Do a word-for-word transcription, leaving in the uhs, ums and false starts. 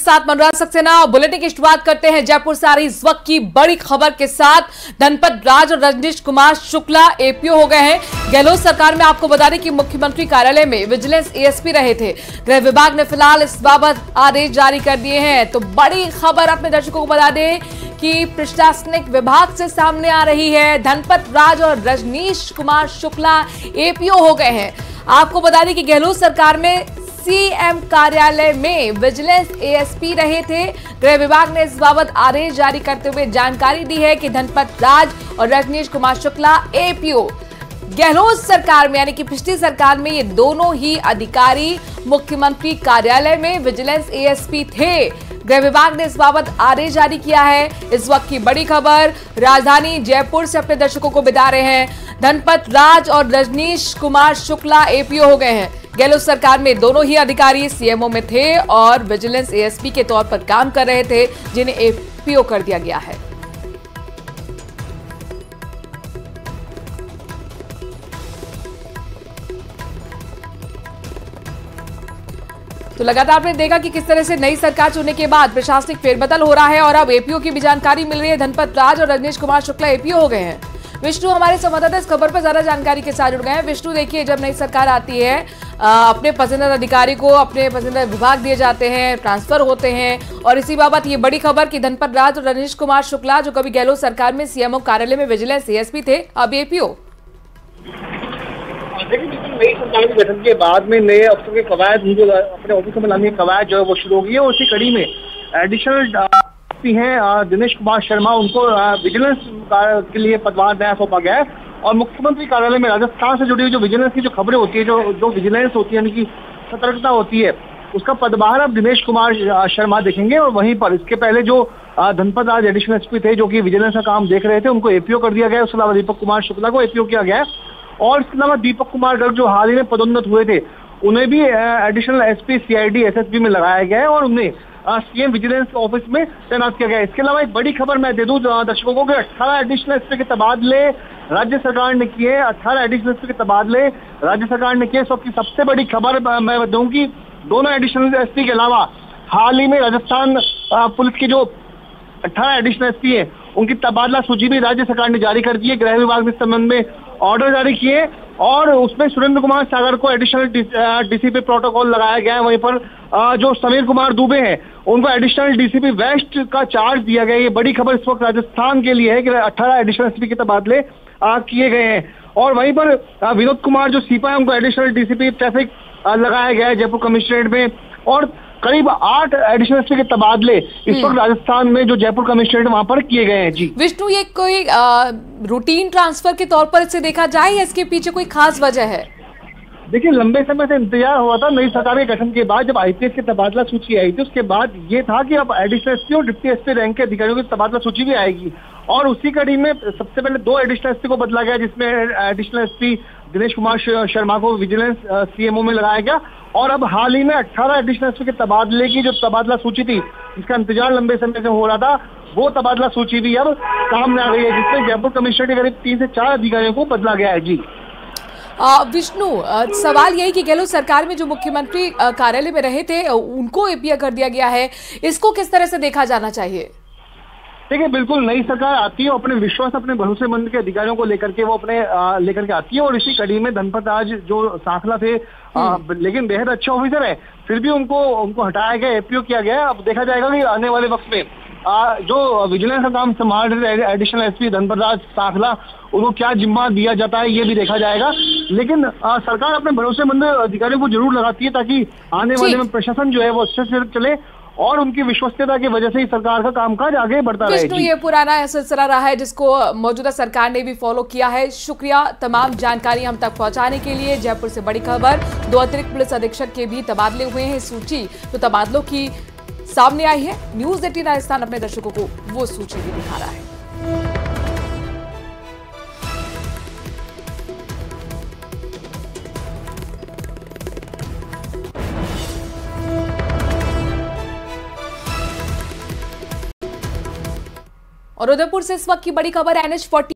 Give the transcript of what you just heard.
साथ मनोराज सक्सेना बुलेटिन की शुरुआत करते हैं जयपुर से आ रही इस वक्त की बड़ी खबर के साथ। धनपत राज और रजनीश कुमार शुक्ला एपीओ हो गए हैं। गहलोत सरकार में आपको बता दें कि मुख्यमंत्री कार्यालय में विजिलेंस एएसपी रहे थे। गृह विभाग ने फिलहाल इस बाबत आदेश जारी कर दिए हैं। तो बड़ी खबर अपने दर्शकों को बता दें कि प्रशासनिक विभाग से सामने आ रही है। धनपत राज और रजनीश कुमार शुक्ला एपीओ हो गए हैं। आपको बता दें कि गहलोत सरकार में सीएम कार्यालय में विजिलेंस एएसपी रहे थे। गृह विभाग ने इस बाबत आदेश जारी करते हुए जानकारी दी है कि धनपत राज और रजनीश कुमार शुक्ला एपीओ। गहलोत सरकार में यानी कि पिछली सरकार में ये दोनों ही अधिकारी मुख्यमंत्री कार्यालय में विजिलेंस एएसपी थे। गृह विभाग ने इस बाबत आदेश जारी किया है। इस वक्त की बड़ी खबर राजधानी जयपुर से अपने दर्शकों को बता रहे हैं। धनपत राज और रजनीश कुमार शुक्ला एपीओ हो गए हैं। गहलोत सरकार में दोनों ही अधिकारी सीएमओ में थे और विजिलेंस एएसपी के तौर पर काम कर रहे थे, जिन्हें एपीओ कर दिया गया है। तो लगातार आपने देखा कि किस तरह से नई सरकार चुनने के बाद प्रशासनिक फेरबदल हो रहा है और अब एपीओ की भी जानकारी मिल रही है। धनपत राज और रजनीश कुमार शुक्ला एपीओ हो गए हैं। विष्णु हमारे संवाददाता इस खबर पर ज्यादा जानकारी के साथ जुड़ गए हैं। विष्णु, देखिए, जब नई सरकार आती है आ, अपने पसंदीदा अधिकारी को अपने पसंदीदा विभाग दिए जाते हैं, ट्रांसफर होते हैं और इसी बाबत ये बड़ी खबर कि धनपत राज और रजनीश कुमार शुक्ला जो कभी गहलोत सरकार में सीएमओ कार्यालय में विजिलेंस एएसपी थे, अब एपीओ। देखिए, बिल्कुल नई सरकार के गठन के बाद में नए अफसरों के कवायद अपने ऑफिस में लाने की कवायद जो है वो शुरू हो गई है। उसी कड़ी में एडिशनल हैं दिनेश कुमार शर्मा, उनको विजिलेंस के लिए पदभार नया सौंपा गया है। और मुख्यमंत्री कार्यालय में राजस्थान से जुड़ी हुई जो विजिलेंस की जो खबरें होती है, जो जो विजिलेंस होती है यानी कि सतर्कता होती है, उसका पदभार अब दिनेश कुमार शर्मा देखेंगे। और वहीं पर इसके पहले जो धनपत राज एडिशनल एसपी थे जो कि विजिलेंस का काम देख रहे थे, उनको एपीओ कर दिया गया है। उसके अलावा दीपक कुमार शुक्ला को एपीओ किया गया है। और इसके अलावा दीपक कुमार गर्ग जो हाल ही में पदोन्नत हुए थे, उन्हें भी एडिशनल एसपी सीआईडी एसएसपी में लगाया गया है और उन्हें सीएम विजिलेंस ऑफिस में तैनात किया गया है। इसके अलावा एक बड़ी खबर मैं दे दूं दर्शकों को कि अठारह एडिशनल एसपी के तबादले राज्य सरकार ने किए। अठारह एडिशनल एसपी के तबादले राज्य सरकार ने किए। इस वक्त की सबसे बड़ी खबर मैं दूं कि दोनों एडिशनल एसपी के अलावा हाल ही में राजस्थान पुलिस के जो अठारह एडिशनल एसपी है, उनकी तबादला सूची भी राज्य सरकार ने जारी कर दी है। गृह विभाग ने इस संबंध में ऑर्डर जारी किए और उसमें सुरेंद्र कुमार सागर को एडिशनल डीसीपी प्रोटोकॉल लगाया गया है। वहीं पर जो समीर कुमार दुबे हैं, उनको एडिशनल डीसीपी वेस्ट का चार्ज दिया गया है। ये बड़ी खबर इस वक्त राजस्थान के लिए है कि अठारह एडिशनल एसपी के तबादले किए गए हैं। और वहीं पर विनोद कुमार जो सीपा है, उनको एडिशनल डीसीपी ट्रैफिक लगाया गया है जयपुर कमिश्नरेट में। और करीब आठ एडिशनल एसपी के तबादले इस वक्त राजस्थान में जो जयपुर कमिश्नरेट वहां पर किए गए हैं। जी विष्णु, ये कोई आ, रूटीन ट्रांसफर के तौर पर इसे देखा जाए या इसके पीछे कोई खास वजह है? देखिए, लंबे समय से इंतजार हुआ था नई सरकार के गठन के बाद। जब आईपीएस की तबादला सूची आई थी, उसके बाद ये था कि अब एडिशनल एसपी और डिप्टी एसपी रैंक के अधिकारियों की तबादला सूची भी आएगी। और उसी कड़ी में सबसे पहले दो एडिशनल एसपी को बदला गया, जिसमें एडिशनल एसपी दिनेश कुमार शर्मा को विजिलेंस सीएमओ में लगाया गया। और अब हाल ही में अठारह एडिशनल एसपी के तबादले की जो तबादला सूची थी, जिसका इंतजार लंबे समय से हो रहा था, वो तबादला सूची भी अब सामने आ गई है, जिसमें जयपुर कमिश्नरेट के करीब तीन से चार अधिकारियों को बदला गया है। जी विष्णु, सवाल यही कि गहलोत सरकार में जो मुख्यमंत्री कार्यालय में रहे थे, उनको एपीओ कर दिया गया है, इसको किस तरह से देखा जाना चाहिए? देखिए, बिल्कुल नई सरकार आती है, अपने विश्वास अपने भरोसेमंद के अधिकारियों को लेकर के वो अपने लेकर के आती है। और इसी कड़ी में धनपत राज जो साखला थे, आ, लेकिन बेहद अच्छे ऑफिसर है, फिर भी उनको उनको हटाया गया, एपीओ किया गया। अब देखा जाएगा कि आने वाले वक्त में आ, जो विजिलेंस का काम संभाल रहे एडिशनल एसपी धनपत राज साखला, उनको क्या जिम्मा दिया जाता है, ये भी देखा जाएगा। लेकिन आ, सरकार अपने भरोसेमंद अधिकारियों को जरूर लगाती है ताकि आने वाले में प्रशासन जो है वो अच्छे से चले और उनकी विश्वसनीयता की वजह से ही सरकार का कामकाज आगे बढ़ता रहे। विष्णु, ये पुराना सिलसिला रहा है जिसको मौजूदा सरकार ने भी फॉलो किया है। शुक्रिया तमाम जानकारी हम तक पहुंचाने के लिए। जयपुर से बड़ी खबर, दो अतिरिक्त पुलिस अधीक्षक के भी तबादले हुए हैं। सूची तो तबादलों की सामने आई है। न्यूज एटीन राजस्थान अपने दर्शकों को वो सूची भी दिखा रहा है। और उदयपुर से इस वक्त की बड़ी खबर, एनएच फोर्टी